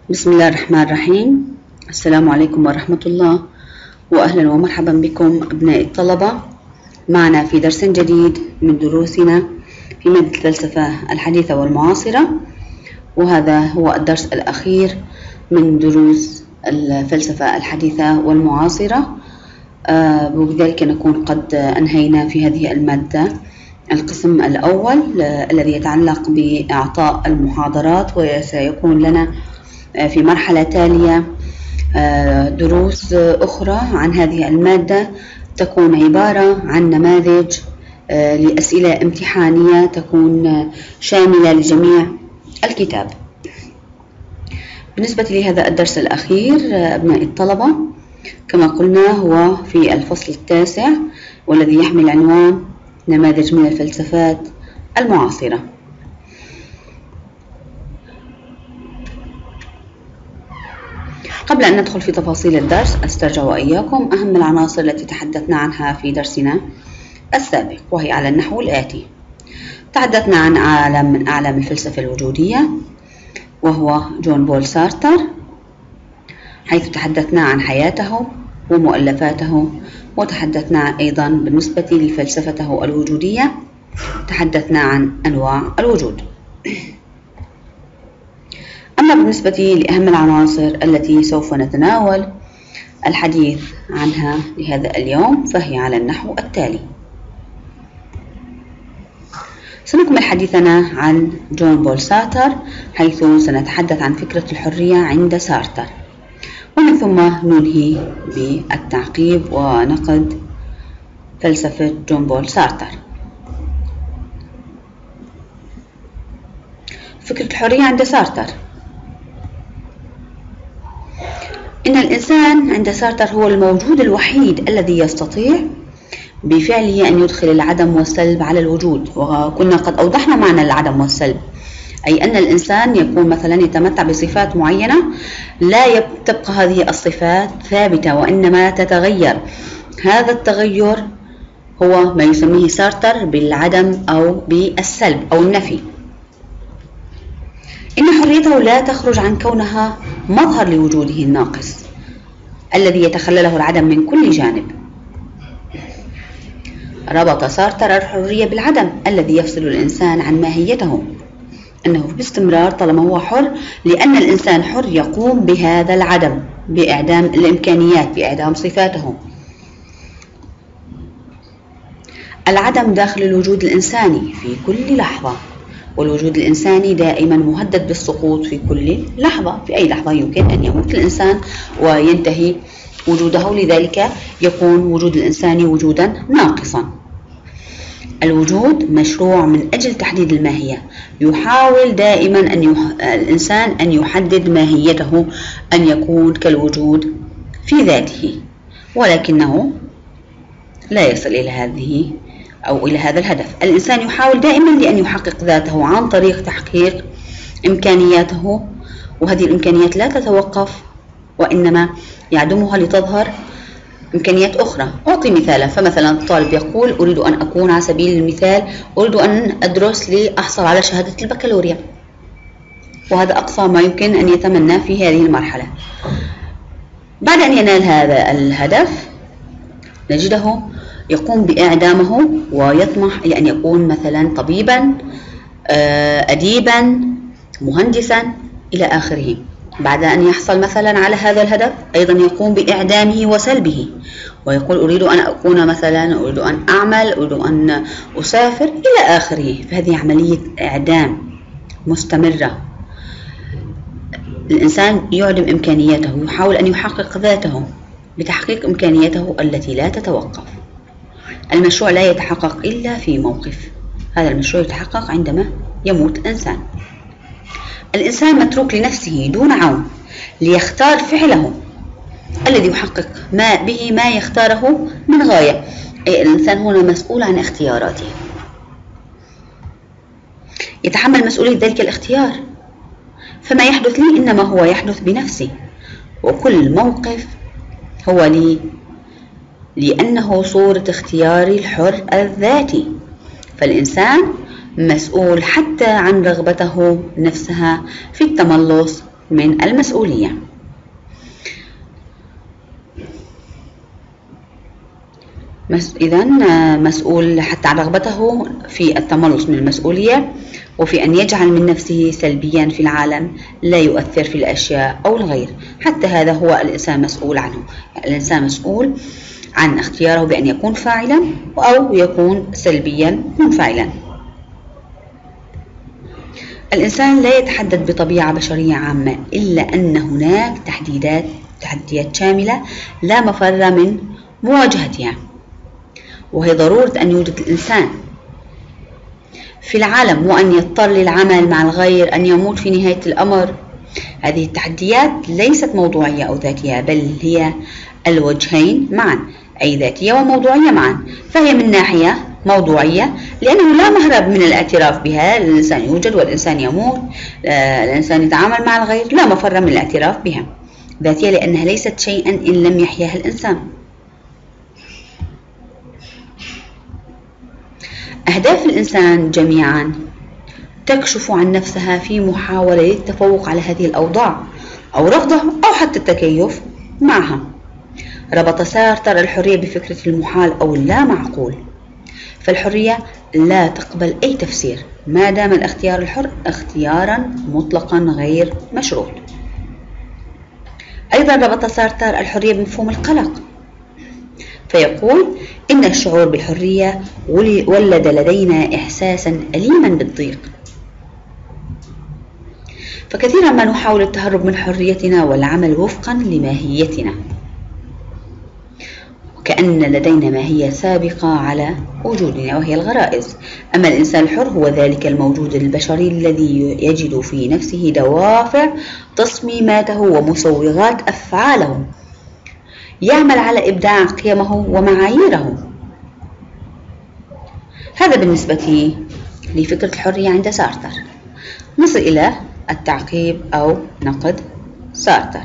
بسم الله الرحمن الرحيم. السلام عليكم ورحمة الله، وأهلا ومرحبا بكم أبناء الطلبة معنا في درس جديد من دروسنا في مادة الفلسفة الحديثة والمعاصرة، وهذا هو الدرس الأخير من دروس الفلسفة الحديثة والمعاصرة، وبذلك نكون قد أنهينا في هذه المادة القسم الأول الذي يتعلق بإعطاء المحاضرات، وسيكون لنا في مرحلة تالية دروس أخرى عن هذه المادة تكون عبارة عن نماذج لأسئلة امتحانية تكون شاملة لجميع الكتاب. بالنسبة لهذا الدرس الأخير أبناء الطلبة، كما قلنا هو في الفصل التاسع والذي يحمل عنوان نماذج من الفلسفات المعاصرة. قبل أن ندخل في تفاصيل الدرس أسترجع وإياكم أهم العناصر التي تحدثنا عنها في درسنا السابق، وهي على النحو الآتي: تحدثنا عن عالم من أعلام الفلسفة الوجودية وهو جون بول سارتر، حيث تحدثنا عن حياته ومؤلفاته، وتحدثنا أيضا بالنسبة لفلسفته الوجودية تحدثنا عن أنواع الوجود. أما بالنسبة لأهم العناصر التي سوف نتناول الحديث عنها لهذا اليوم فهي على النحو التالي: سنكمل حديثنا عن جون بول سارتر، حيث سنتحدث عن فكرة الحرية عند سارتر، ومن ثم ننهي بالتعقيب ونقد فلسفة جون بول سارتر. فكرة الحرية عند سارتر: إن الإنسان عند سارتر هو الموجود الوحيد الذي يستطيع بفعله أن يدخل العدم والسلب على الوجود، وكنا قد أوضحنا معنى العدم والسلب، أي أن الإنسان يكون مثلا يتمتع بصفات معينة لا تبقى هذه الصفات ثابتة وإنما تتغير. هذا التغير هو ما يسميه سارتر بالعدم أو بالسلب أو النفي. إن حريته لا تخرج عن كونها مظهر لوجوده الناقص الذي يتخلله العدم من كل جانب. ربط سارتر الحرية بالعدم الذي يفصل الإنسان عن ماهيته، أنه باستمرار طالما هو حر، لأن الإنسان حر يقوم بهذا العدم بإعدام الإمكانيات، بإعدام صفاته. العدم داخل الوجود الإنساني في كل لحظة، والوجود الإنساني دائما مهدد بالسقوط في كل لحظة، في أي لحظة يمكن أن يموت الإنسان وينتهي وجوده، لذلك يكون وجود الإنسان وجودا ناقصا. الوجود مشروع من أجل تحديد الماهية، يحاول دائما الإنسان أن يحدد ماهيته، أن يكون كالوجود في ذاته، ولكنه لا يصل إلى هذه أو إلى هذا الهدف. الإنسان يحاول دائما لأن يحقق ذاته عن طريق تحقيق إمكانياته، وهذه الإمكانيات لا تتوقف وإنما يعدمها لتظهر إمكانيات أخرى. أعطي مثالا، فمثلا الطالب يقول أريد أن أكون على سبيل المثال أريد أن أدرس لأحصل على شهادة البكالوريا، وهذا أقصى ما يمكن أن يتمنى في هذه المرحلة. بعد أن ينال هذا الهدف نجده يقوم بإعدامه ويطمح لأن يكون مثلا طبيبا، أديبا، مهندسا إلى آخره. بعد أن يحصل مثلا على هذا الهدف أيضا يقوم بإعدامه وسلبه، ويقول أريد أن أكون مثلا، أريد أن أعمل، أريد أن أسافر إلى آخره. فهذه عملية إعدام مستمرة. الإنسان يعدم إمكانياته، يحاول أن يحقق ذاته بتحقيق إمكانياته التي لا تتوقف. المشروع لا يتحقق إلا في موقف، هذا المشروع يتحقق عندما يموت الإنسان. الإنسان متروك لنفسه دون عون ليختار فعله الذي يحقق ما يختاره من غاية، أي الإنسان هنا مسؤول عن اختياراته، يتحمل مسؤولية ذلك الاختيار. فما يحدث لي إنما هو يحدث بنفسي، وكل موقف هو لي لأنه صورة اختياري الحر الذاتي. فالإنسان مسؤول حتى عن رغبته نفسها في التملص من المسؤولية. إذن مسؤول حتى عن رغبته في التملص من المسؤولية وفي أن يجعل من نفسه سلبيا في العالم لا يؤثر في الأشياء أو الغير. حتى هذا هو الإنسان مسؤول عنه. الإنسان مسؤول عن اختياره بأن يكون فاعلا أو يكون سلبيا منفعلا. الإنسان لا يتحدد بطبيعة بشرية عامة، إلا أن هناك تحديات شاملة لا مفر من مواجهتها، وهي ضرورة أن يوجد الإنسان في العالم وأن يضطر للعمل مع الغير، أن يموت في نهاية الأمر. هذه التحديات ليست موضوعية أو ذاتية، بل هي الوجهين معا، أي ذاتية وموضوعية معا. فهي من ناحية موضوعية لأنه لا مهرب من الاعتراف بها. الإنسان يوجد والإنسان يموت، الإنسان يتعامل مع الغير، لا مفر من الاعتراف بها. ذاتية لأنها ليست شيئا إن لم يحياها الإنسان. أهداف الإنسان جميعا تكشف عن نفسها في محاولة للتفوق على هذه الأوضاع أو رفضها أو حتى التكيف معها. ربط سارتر الحرية بفكرة المحال أو اللا معقول، فالحرية لا تقبل أي تفسير ما دام الاختيار الحر اختيارا مطلقا غير مشروط. أيضا ربط سارتر الحرية بمفهوم القلق، فيقول إن الشعور بالحرية ولد لدينا إحساسا أليما بالضيق، فكثيرا ما نحاول التهرب من حريتنا والعمل وفقا لماهيتنا، وكأن لدينا ماهية سابقة على وجودنا وهي الغرائز. أما الإنسان الحر هو ذلك الموجود البشري الذي يجد في نفسه دوافع تصميماته ومسوغات أفعاله، يعمل على إبداع قيمه ومعاييره. هذا بالنسبة لفكرة الحرية عند سارتر. نصل إلى التعقيب أو نقد سارتر.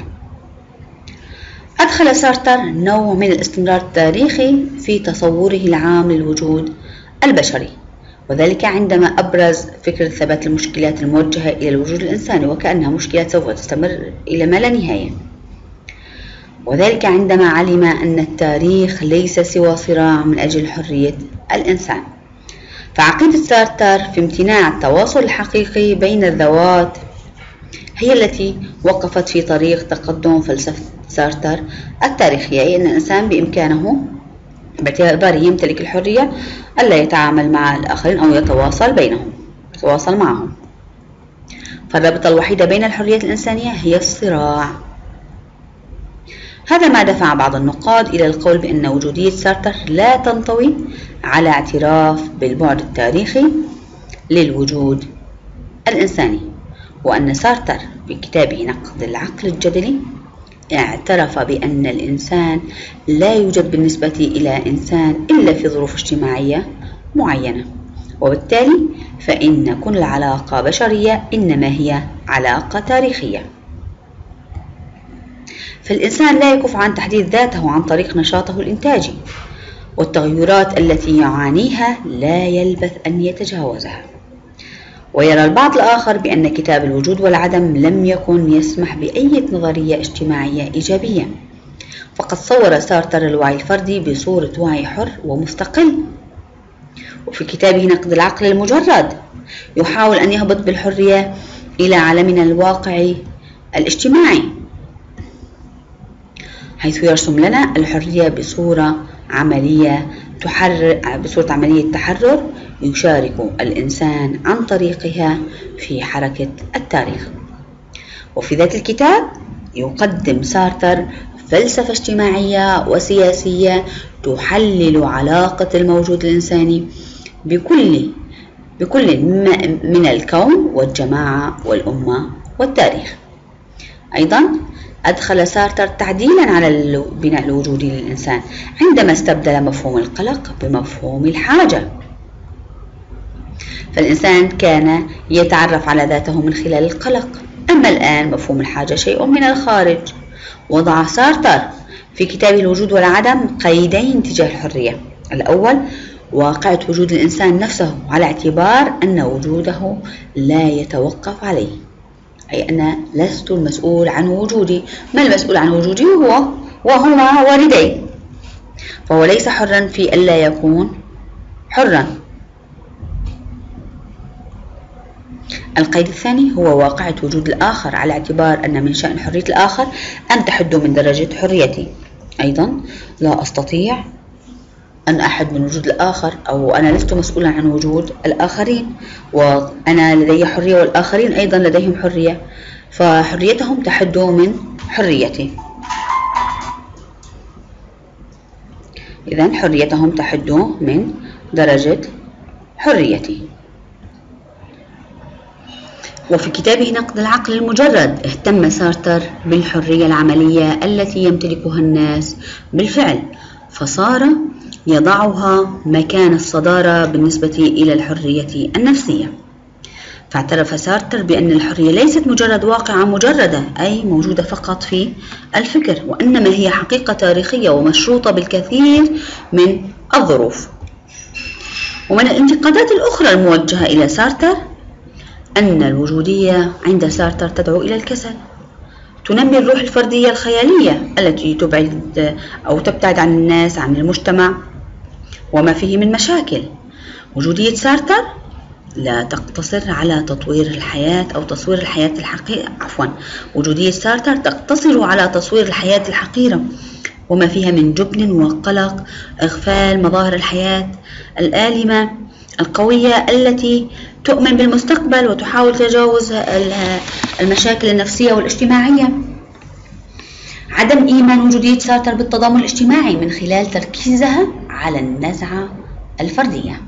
أدخل سارتر نوع من الاستمرار التاريخي في تصوره العام للوجود البشري، وذلك عندما أبرز فكرة ثبات المشكلات الموجهة إلى الوجود الإنساني وكأنها مشكلات سوف تستمر إلى ما لا نهاية، وذلك عندما علم أن التاريخ ليس سوى صراع من أجل حرية الإنسان. فعقيدة سارتر في امتناع التواصل الحقيقي بين الذوات هي التي وقفت في طريق تقدم فلسفة سارتر التاريخية، أي أن الإنسان بإمكانه باعتباره يمتلك الحرية ألا يتعامل مع الآخرين أو يتواصل معهم. فالرابطة الوحيدة بين الحريات الإنسانية هي الصراع. هذا ما دفع بعض النقاد إلى القول بأن وجودية سارتر لا تنطوي على اعتراف بالبعد التاريخي للوجود الإنساني، وأن سارتر في كتابه نقد العقل الجدلي اعترف بأن الإنسان لا يوجد بالنسبة إلى إنسان إلا في ظروف اجتماعية معينة، وبالتالي فإن كل علاقة بشرية إنما هي علاقة تاريخية. فالإنسان لا يكف عن تحديد ذاته عن طريق نشاطه الإنتاجي، والتغيرات التي يعانيها لا يلبث أن يتجاوزها. ويرى البعض الآخر بأن كتاب الوجود والعدم لم يكن يسمح بأي نظرية اجتماعية إيجابية، فقد صور سارتر الوعي الفردي بصورة وعي حر ومستقل. وفي كتابه نقد العقل المجرد يحاول أن يهبط بالحرية إلى عالمنا الواقعي الاجتماعي، حيث يرسم لنا الحرية بصورة عملية تحرر يشارك الإنسان عن طريقها في حركة التاريخ. وفي ذات الكتاب يقدم سارتر فلسفة اجتماعية وسياسية تحلل علاقة الموجود الإنساني بكل من الكون والجماعة والأمة والتاريخ. أيضا أدخل سارتر تعديلا على البناء الوجودي للإنسان عندما استبدل مفهوم القلق بمفهوم الحاجة. فالإنسان كان يتعرف على ذاته من خلال القلق، أما الآن مفهوم الحاجة شيء من الخارج. وضع سارتر في كتابه الوجود والعدم قيدين تجاه الحرية: الأول واقعة وجود الإنسان نفسه على اعتبار أن وجوده لا يتوقف عليه، أي أنا لست المسؤول عن وجودي. ما المسؤول عن وجودي؟ هو وهما والدي، فهو ليس حرا في ألا يكون حرا. القيد الثاني هو واقعة وجود الآخر، على اعتبار أن من شأن حرية الآخر أن تحد من درجة حريتي. أيضا لا أستطيع أن أحد من وجود الآخر، أو أنا لست مسؤولا عن وجود الآخرين، وأنا لدي حرية والآخرين أيضا لديهم حرية، فحريتهم تحد من حريتي. إذن حريتهم تحد من درجة حريتي. وفي كتابه نقد العقل المجرد اهتم سارتر بالحرية العملية التي يمتلكها الناس بالفعل، فصار يضعها مكان الصدارة بالنسبة إلى الحرية النفسية. فاعترف سارتر بأن الحرية ليست مجرد واقعة مجردة، أي موجودة فقط في الفكر، وإنما هي حقيقة تاريخية ومشروطة بالكثير من الظروف. ومن الانتقادات الأخرى الموجهة إلى سارتر أن الوجودية عند سارتر تدعو إلى الكسل، تنمي الروح الفردية الخيالية التي تبتعد عن الناس، عن المجتمع وما فيه من مشاكل. وجودية سارتر لا تقتصر على تطوير الحياة أو تصوير الحياة الحقيرة، وجودية سارتر تقتصر على تصوير الحياة الحقيرة وما فيها من جبن وقلق، إغفال مظاهر الحياة الآلمة القوية التي تؤمن بالمستقبل وتحاول تجاوز المشاكل النفسية والاجتماعية. عدم إيمان وجودية سارتر بالتضامن الاجتماعي من خلال تركيزها على النزعة الفردية.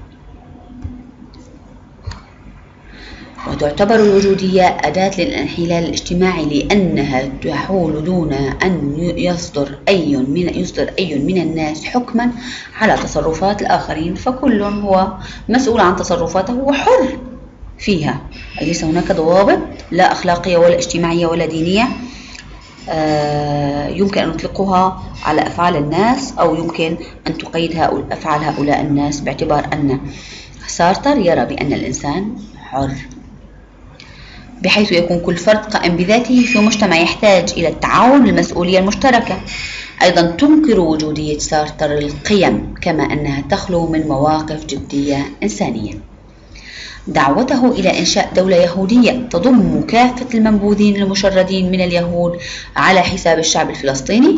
وتعتبر الوجودية أداة للانحلال الاجتماعي لأنها تحول دون أن يصدر أي من الناس حكما على تصرفات الآخرين، فكل هو مسؤول عن تصرفاته وحر فيها. ليس هناك ضوابط لا أخلاقية ولا اجتماعية ولا دينية يمكن أن نطلقها على أفعال الناس، أو يمكن أن تقيد أفعال هؤلاء الناس، باعتبار أن سارتر يرى بأن الإنسان حر، بحيث يكون كل فرد قائم بذاته في مجتمع يحتاج إلى التعاون والمسؤولية المشتركة. أيضا تنكر وجودية سارتر القيم، كما أنها تخلو من مواقف جدية إنسانية. دعوته إلى إنشاء دولة يهودية تضم كافة المنبوذين المشردين من اليهود على حساب الشعب الفلسطيني،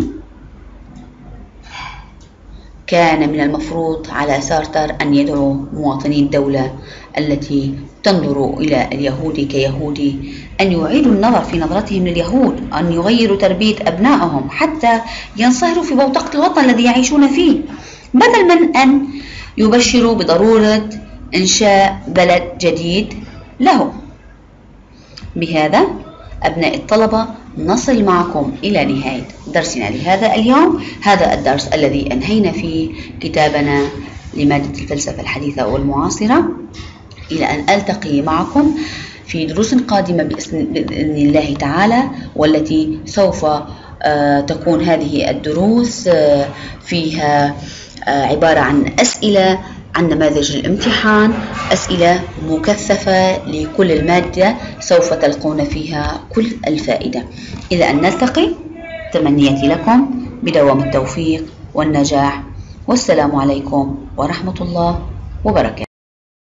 كان من المفروض على سارتر أن يدعو مواطني الدولة التي تنظر إلى اليهود كيهودي أن يعيدوا النظر في نظرتهم لليهود، أن يغيروا تربية أبنائهم حتى ينصهروا في بوتقة الوطن الذي يعيشون فيه، بدل من أن يبشروا بضرورة إنشاء بلد جديد له. بهذا أبناء الطلبة نصل معكم إلى نهاية درسنا لهذا اليوم. هذا الدرس الذي أنهينا فيه كتابنا لمادة الفلسفة الحديثة والمعاصرة. إلى أن ألتقي معكم في دروس قادمة بإذن الله تعالى، والتي سوف تكون هذه الدروس فيها عبارة عن أسئلة عن نماذج الامتحان، أسئلة مكثفة لكل المادة سوف تلقون فيها كل الفائدة. إلى أن نلتقي، تمنياتي لكم بدوام التوفيق والنجاح، والسلام عليكم ورحمة الله وبركاته.